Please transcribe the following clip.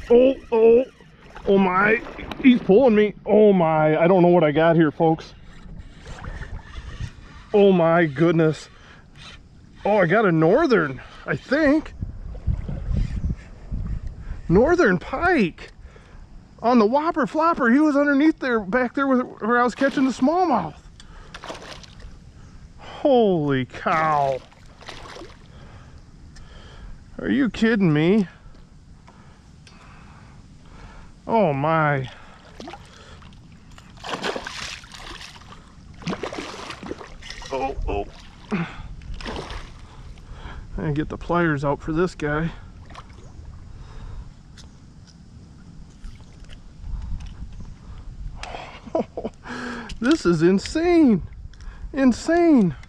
Oh, oh, oh my. He's pulling me. Oh my. I don't know what I got here, folks. Oh my goodness. Oh, I got a northern, I think. Northern pike. On the whopper flopper. He was underneath there, back there where I was catching the smallmouth. Holy cow. Are you kidding me? Oh my. Oh, oh. I get the pliers out for this guy. This is insane. Insane.